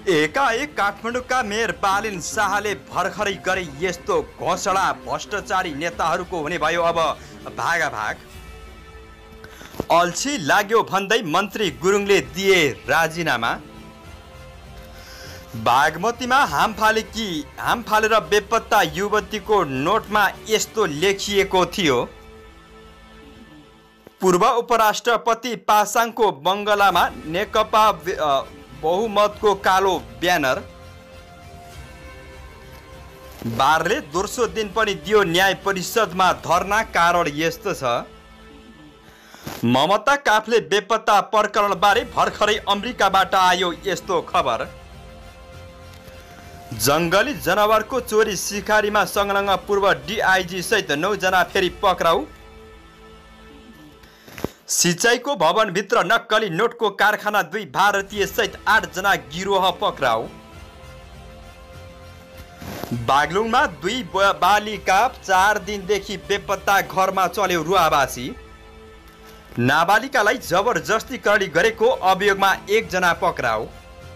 एकाएक काठमाडौँका मेयर बालिन शाहले भर्खरै गरे यस्तो घोषणा भ्रष्टाचारी नेताहरूको हुने भयो अब भागाभाग। अल्छी लाग्यो भन्दै मन्त्री गुरुङले दिए राजीनामा। बागमतीमा हाम फालेर बेपत्ता युवतीको नोटमा यस्तो लेखिएको थियो। पूर्व उपराष्ट्रपति पासाङको बङ्गलामा नेकपा बहुमतको कालो ब्यानर। बारले दोस्रो दिन पनि दियो न्याय परिषदमा धरना, कारण यस्तो छ। ममता काफले बेपत्ता प्रकरणबारे भर्खरै अमेरिकाबाट आयो यस्तो खबर। जङ्गली जनावरको चोरी सिकारीमा संलग्न पूर्व डिआइजी सहित 9 जना फेरि पक्राउ। सिंचाइको भवनभित्र नक्कली नोटको कारखाना, 2 भारतीय सहित 8 जना गिरोह पक्राउ। बागलुङमा 2 बालिका 4 दिनदेखि बेपत्ता, घरमा चल्यो रुवाबासी। नाबालिकालाई जबरजस्ती करडी गरेको अभियोगमा 1 जना पक्राउ।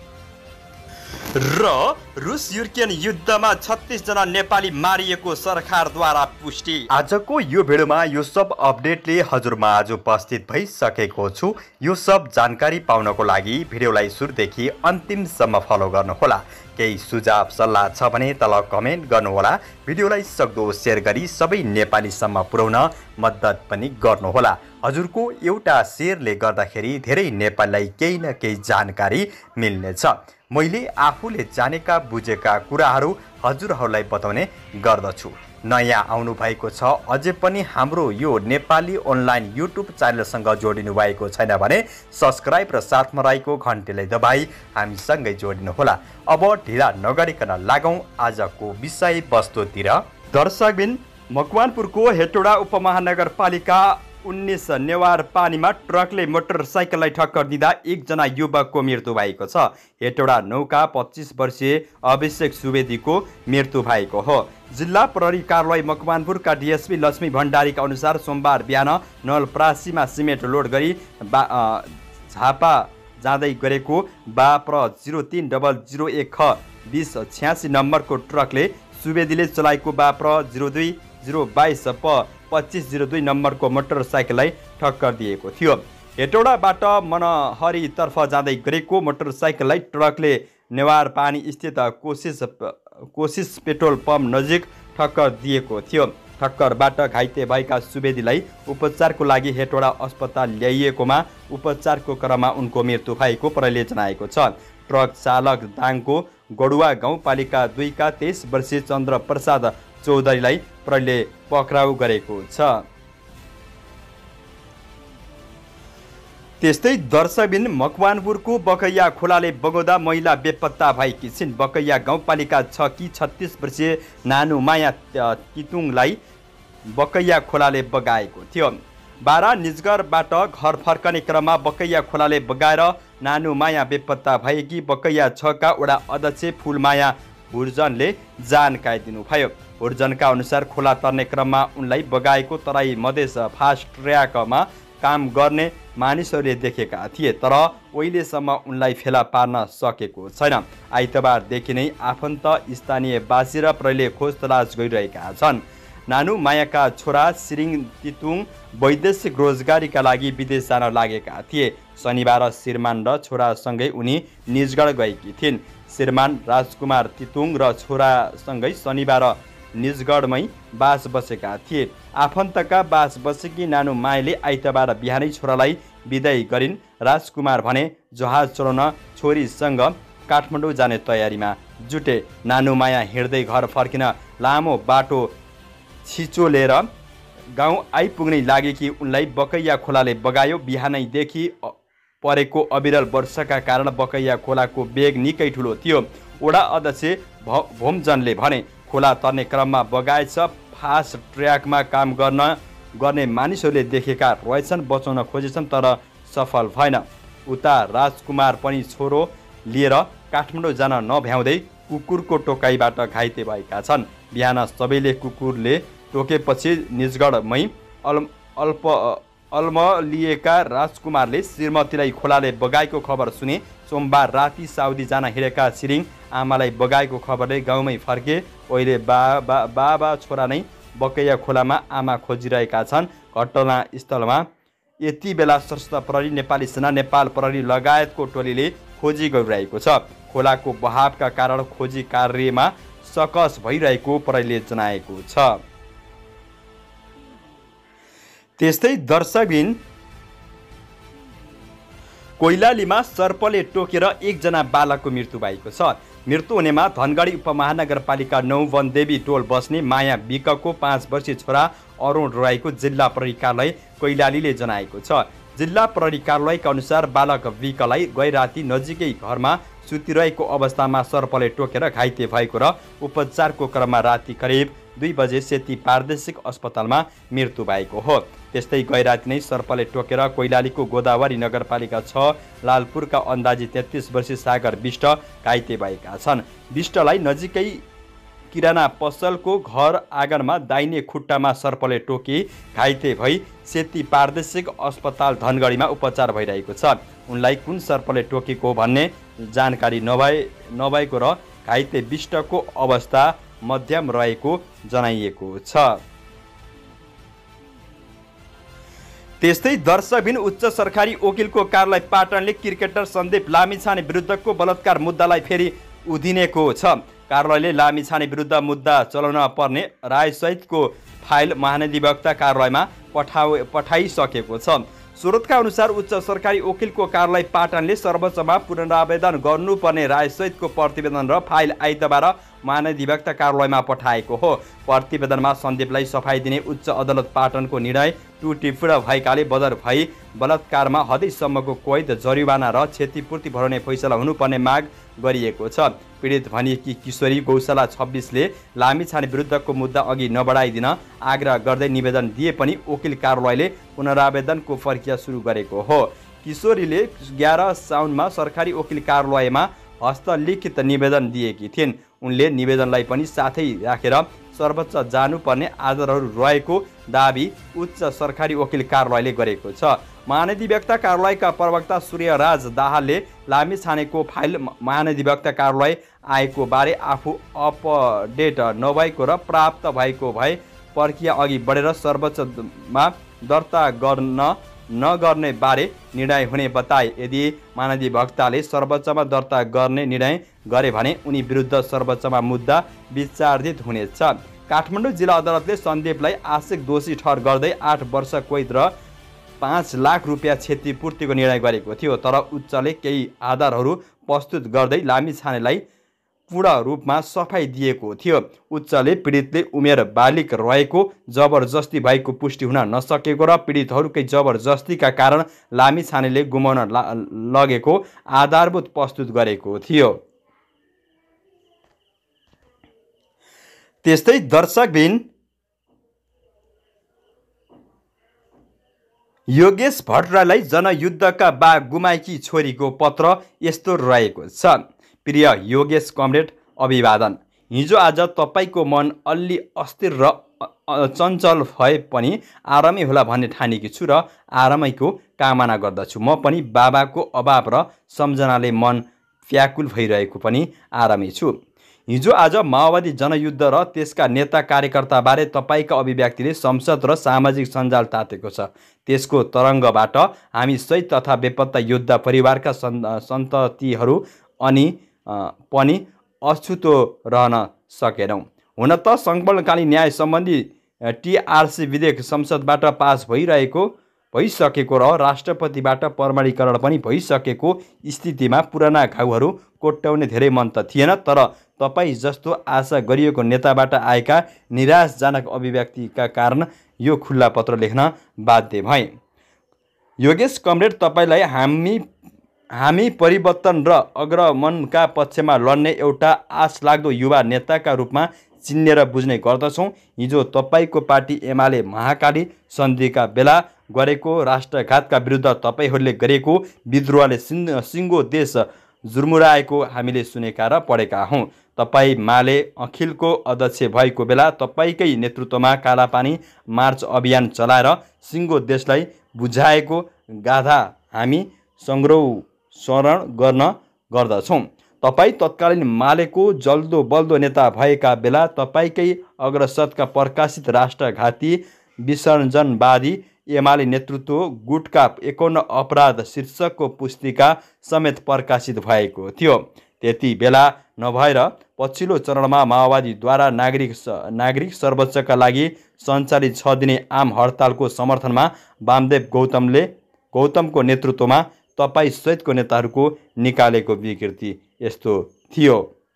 र रुस युक्रेन युद्धमा 36 जना नेपाली मारिएको सरकारद्वारा पुष्टि। आजको यो भिडियोमा यो सब अपडेटले हजुरमा आज उपस्थित भइसकेको छु। यो सब जानकारी पाउनको लागि भिडियोलाई सुरुदेखि अन्तिमसम्म फलो गर्नुहोला। केही सुझाव सल्लाह छ भने तल कमेन्ट गर्नुहोला। भिडियोलाई सक्दो सेयर गरी सबै नेपालीसम्म पुर्याउन मद्दत पनि गर्नुहोला। हजुरको एउटा सेयरले गर्दाखेरि धेरै नेपालीलाई केही न केही जानकारी मिल्नेछ। मैले आफूले जानेका बुझेका कुराहरू हजुरहरूलाई बताउने गर्दछु। नयाँ आउनु भएको छ अझै पनि हाम्रो यो नेपाली अनलाइन युट्युब च्यानलसँग जोडिनु भएको छैन भने सब्स्क्राइब र साथमा रहेको घन्टीलाई दबाई हामीसँगै जोडिनुहोला। अब ढिला नगरिकन लागौँ आजको विषय वस्तुतिर। दर्शकबिन, मकवानपुरको हेटौडा उपमहानगरपालिका 19 नेवार पानीमा ट्रकले मोटरसाइकललाई ठक्कर दिँदा 1 जना युवकको मृत्यु भएको छ। हेटौडा 9 का 25 वर्षीय अभिषेक सुवेदीको मृत्यु भएको हो। जिल्ला प्रहरी कार्यालय मकवानपुरका डीएसपी लक्ष्मी भण्डारीका अनुसार सोमबार बिहान नलप्रासीमा सिमेन्ट लोड गरी झापा जाँदै गरेको बाप्र 030001 ख 2086 नम्बरको ट्रकले सुवेदीले चलाएको बाप्र 02022 प 2502 नम्बरको मोटरसाइकललाई टक्कर दिएको थियो। हेटौडाबाट मनहरीतर्फ जाँदै गरेको मोटरसाइकललाई ट्रकले नेवार पानी स्थित कोसिस पेट्रोल पम्प नजिक टक्कर दिएको थियो। टक्करबाट घाइते भएका सुवेदीलाई उपचारको लागि हेटौडा अस्पताल ल्याइएकोमा उपचारको क्रममा उनको मृत्यु भएको प्रहरीले जनाएको छ। ट्रक चालक दाङको गडुवा गाउँपालिका 2 का 23 वर्षीय चन्द्र प्रसाद चौधरीलाई प्रहरीले पक्राउ गरेको छ। त्यस्तै दर्शकबिन, मकवानपुरको बकैया खोलाले बगाउँदा महिला बेपत्ता भएकी छिन्। बकैया गाउँपालिका 6 की 36 वर्षीय नानुमाया तितुङलाई बकैया खोलाले बगाएको थियो। बारा निजगढबाट घर फर्कने क्रममा बकैया खोलाले बगाएर नानुमाया बेपत्ता भएकी बकैया 6 का वडा अध्यक्ष फुलमाया हुर्जनले जानकारी दिनुभयो। हुर्जनका अनुसार खोला तर्ने क्रममा उनलाई बगाएको तराई मधेस फास्ट ट्र्याकमा काम गर्ने मानिसहरूले देखेका थिए, तर अहिलेसम्म उनलाई फेला पार्न सकेको छैन। आइतबारदेखि नै आफन्त स्थानीयवासी र प्रहरीले खोज तलास गरिरहेका छन्। नानु मायाका छोरा सिरिङ तितुङ वैदेशिक रोजगारीका लागि विदेश जान लागेका थिए। शनिबार श्रीमान र छोरासँगै उनी निजगढ गएकी थिइन्। श्रीमान राजकुमार तितुङ र छोरासँगै शनिबार निजगढमै बास बसेका थिए। आफन्तका बास बसेकी नानु मायाले आइतबार बिहानै छोरालाई बिदाई गरिन्। राजकुमार भने जहाज चढाउन छोरीसँग काठमाडौँ जाने तयारीमा जुटे। नानु माया हिँड्दै घर फर्किन लामो बाटो छिचोलेर गाउँ आइपुग्नै लागेकी उनलाई बकैया खोलाले बगायो। बिहानैदेखि परेको अविरल वर्षाका कारण बकैया खोलाको वेग निकै ठुलो थियो। वडा अध्यक्ष भोमजनले भने खोला तर्ने क्रममा बगाएछ। फास्ट ट्र्याकमा काम गर्ने मानिसहरूले देखेका रहेछन्, बचाउन खोजेछन् तर सफल भएन। उता राजकुमार पनि छोरो लिएर काठमाडौँ जान नभ्याउँदै कुकुरको टोकाइबाट घाइते भएका छन्। बिहान सबैले कुकुरले टोकेपछि निजगढमै अल्मलिएका राजकुमारले श्रीमतीलाई खोलाले बगाएको खबर सुने। सोमबार राति साउदी जान हिँडेका छिरिङ आमालाई बगाएको खबरले गाउँमै फर्के। अहिले बाबा छोरा नै बकैया खोलामा आमा खोजिरहेका छन्। घटनास्थलमा यति बेला सशस्त्र प्रहरी, नेपाली सेना, नेपाल प्रहरी लगायतको टोलीले खोजी गरिरहेको छ। खोलाको बहावका कारण खोजी कार्यमा सकस भइरहेको प्रहरीले जनाएको छ। त्यस्तै दर्शकबिन कोइलालीमा सर्पले टोकेर एकजना बालकको मृत्यु भएको छ। मृत्यु हुनेमा धनगढी उपमहानगरपालिका 9 वनदेवी टोल बस्ने माया विकको 5 वर्षीय छोरा अरुण रहेको जिल्ला प्रहरी कार्यालय कोइलालीले जनाएको छ। जिल्ला प्रहरी कार्यालयका अनुसार बालक विकलाई गैराती नजिकै घरमा सुतिरहेको अवस्थामा सर्पले टोकेर घाइते भएको र उपचारको क्रममा राति करिब 2 बजे सेती प्रादेशिक अस्पतालमा मृत्यु भएको हो। त्यस्तै गैराती नै सर्पले टोकेर कोइलालीको गोदावरी नगरपालिका 6 लालपुरका अन्दाजी 33 वर्षीय सागर विष्ट घाइते भएका छन्। विष्टलाई नजिकै किराना पसलको घर आँगनमा दाहिने खुट्टामा सर्पले टोकी घाइते भई सेती प्रादेशिक अस्पताल धनगढीमा उपचार भइरहेको छ। उनलाई कुन सर्पले टोकेको भन्ने जानकारी नभएको र घाइते विष्टको अवस्था मध्यम रहेको जनाइएको छ। त्यस्तै दर्शकबिन उच्च सरकारी वकिलको कार्यालय पाटनले क्रिकेटर सन्दीप लामिछाने विरुद्धको बलात्कार मुद्दालाई फेरि उधिनेको छ। कार्यालयले लामिछाने विरुद्ध मुद्दा चलाउन पर्ने रायसहितको फाइल महाधिवक्ता कार्यालयमा पठाइसकेको छ। स्रोतका अनुसार उच्च सरकारी वकिलको कार्यालय पाटनले सर्वोच्चमा पुनरावेदन गर्नुपर्ने रायसहितको प्रतिवेदन र फाइल आइतबार महाधिवक्ता कार्यालयमा पठाएको हो। प्रतिवेदनमा सन्दीपलाई सफाई दिने उच्च अदालत पाटनको निर्णय त्रुटिपूर्ण भएकाले बदर भई बलात्कारमा हदैसम्मको कैद, जरिवाना र क्षतिपूर्ति भराउने फैसला हुनुपर्ने माग गरिएको छ। पीडित भनिएकी किशोरी गौशाला 26ले लामिछाने विरुद्धको मुद्दा अघि नबढाइदिन आग्रह गर्दै निवेदन दिए पनि वकिल कार्यालयले पुनरावेदनको प्रक्रिया सुरु गरेको हो। किशोरीले 11 साउनमा सरकारी वकिल कार्यालयमा हस्तलिखित निवेदन दिएकी थिइन्। उनले निवेदनलाई पनि साथै राखेर सर्वोच्च जानुपर्ने आधारहरू रहेको दाबी उच्च सरकारी वकिल कार्यालयले गरेको छ। महाधिवक्ता कार्यालयका प्रवक्ता सूर्यराज दाहालले लामिछानेको फाइल महाधिवक्ता कार्यालय आएको बारे आफू अपडेट नभएको र प्राप्त भएको भए प्रक्रिया अघि बढेर सर्वोच्चमा दर्ता नगर्ने बारे निर्णय हुने बताए। यदि महाधिवक्ताले सर्वोच्चमा दर्ता गर्ने निर्णय गरे भने उनी विरुद्ध सर्वोच्चमा मुद्दा विचाराधीन हुनेछ। काठमाडौँ जिल्ला अदालतले सन्दीपलाई आंशिक दोषी ठहर गर्दै 8 वर्ष कैद र 5 लाख रुपियाँ क्षतिपूर्तिको निर्णय गरेको थियो। तर उच्चले केही आधारहरू प्रस्तुत गर्दै लामिछानेलाई पूर्ण रूपमा सफाई दिएको थियो। उच्चले पीडितले उमेर बालिक रहेको, जबरजस्ती भएको पुष्टि हुन नसकेको र पीडितहरूकै जबरजस्तीका कारण लामिछानेले गुमाउन लगेको आधारभूत प्रस्तुत गरेको थियो। त्यस्तै दर्शकबिन योगेश भट्टराईलाई जनयुद्धका बा गुमाएकी छोरीको पत्र यस्तो रहेको छ। प्रिय योगेश कमरेड, अभिवादन। हिजो आज तपाईँको मन अलि अस्थिर र चञ्चल भए पनि आरामै होला भन्ने ठानेकी छु र आरामैको कामना गर्दछु। म पनि बाबाको अभाव र सम्झनाले मन व्याकुल भइरहेको पनि आरामै छु। हिजो आज माओवादी जनयुद्ध र त्यसका नेता कार्यकर्ताबारे तपाईँका अभिव्यक्तिले संसद र सामाजिक सञ्जाल तातेको छ। त्यसको तरङ्गबाट हामी शहीद तथा बेपत्ता योद्धा परिवारका सन्ततिहरू पनि अछुतो रहन सकेनौँ। हुन त सङ्कलनकालीन न्याय सम्बन्धी टिआरसी विधेयक संसदबाट पास भइसकेको र राष्ट्रपतिबाट प्रमाणीकरण पनि भइसकेको स्थितिमा पुराना घाउहरू कोट्याउने धेरै मन त थिएन। तर तपाईँ जस्तो आशा गरिएको नेताबाट आएका निराशजनक अभिव्यक्तिका कारण यो खुल्ला पत्र लेख्न बाध्य भएँ। योगेश कमरेड, तपाईँलाई हामी परिवर्तन र अग्रगमनका पक्षमा लड्ने एउटा आशलाग्दो युवा नेताका रूपमा चिन्ने र बुझ्ने गर्दछौँ। हिजो तपाईँको पार्टी एमाले महाकाली सन्धिका बेला गरेको राष्ट्रघातका विरुद्ध तपाईँहरूले गरेको विद्रोहले सिङ्गो देश जुर्मुराएको हामीले सुनेका र पढेका हौँ। तपाईँ माले अखिलको अध्यक्ष भएको बेला तपाईँकै नेतृत्वमा कालापानी मार्च अभियान चलाएर सिङ्गो देशलाई बुझाएको गाथा हामी संरक्षण गर्न गर्दछौँ। तपाईँ तत्कालीन मालेको जल्दो बल्दो नेता भएका बेला तपाईँकै अग्रसतका प्रकाशित राष्ट्रघाती विसर्जनवादी एमाले नेतृत्व गुटका 51 अपराध शीर्षकको पुस्तिका समेत प्रकाशित भएको थियो। त्यति बेला नभएर पछिल्लो चरणमा माओवादीद्वारा नागरिक सर्वोच्चका लागि सञ्चालित 6 दिने आम हडतालको समर्थनमा वामदेव गौतमको नेतृत्वमा तपाईँ सहितको नेताहरूको निकालेको विकृति यस्तो थियो।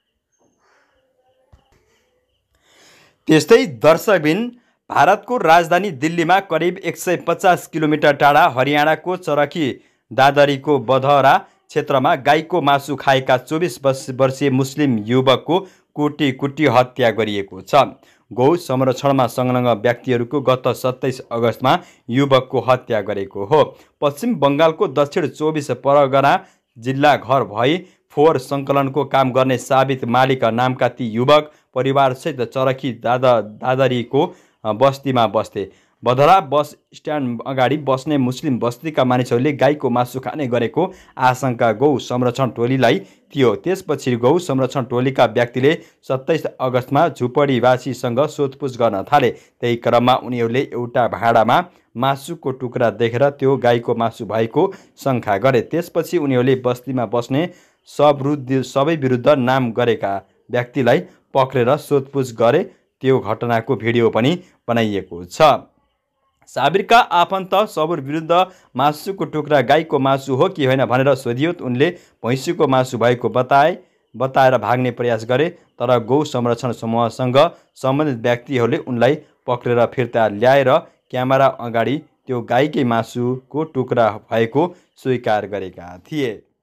त्यस्तै दर्शकबिन भारतको राजधानी दिल्लीमा करिब 150 किलोमिटर टाढा हरियाणाको चरखी दादरीको बधरा क्षेत्रमा गाईको मासु खाएका 24 वर्षीय मुस्लिम युवकको कुटी कुटी हत्या गरिएको छ। गौ संरक्षणमा संलग्न व्यक्तिहरूको गत 27 अगस्तमा युवकको हत्या गरेको हो। पश्चिम बङ्गालको दक्षिण 24 परगना जिल्ला घर भई फोहोर सङ्कलनको काम गर्ने साबित मालिक नामका ती युवक परिवारसहित चरखी दादरीको बस्तीमा बस्थे। बधरा बस स्ट्यान्ड अगाडि बस्ने मुस्लिम बस्तीका मानिसहरूले गाईको मासु खाने गरेको आशंका गौ संरक्षण टोलीलाई थियो। त्यसपछि गौ संरक्षण टोलीका व्यक्तिले 27 अगस्तमा झुपडीवासीसँग सोधपुछ गर्न थाले। त्यही क्रममा उनीहरूले एउटा भाँडामा मासुको टुक्रा देखेर त्यो गाईको मासु भएको शङ्का गरे। त्यसपछि उनीहरूले बस्तीमा बस्ने सबै विरुद्ध नाम गरेका व्यक्तिलाई पक्रेर सोधपुछ गरे। त्यो घटनाको भिडियो पनि बनाइएको छ। साबिरका आफन्त सबुर विरुद्ध मासुको टुक्रा गाईको मासु हो कि होइन भनेर सोधियो। उनले भैँसीको मासु भएको बताएर भाग्ने प्रयास गरे, तर गौ संरक्षण समूहसँग सम्बन्धित व्यक्तिहरूले उनलाई पक्रेर फिर्ता ल्याएर क्यामेरा अगाडि त्यो गाईकै मासुको टुक्रा भएको स्वीकार गरेका थिए।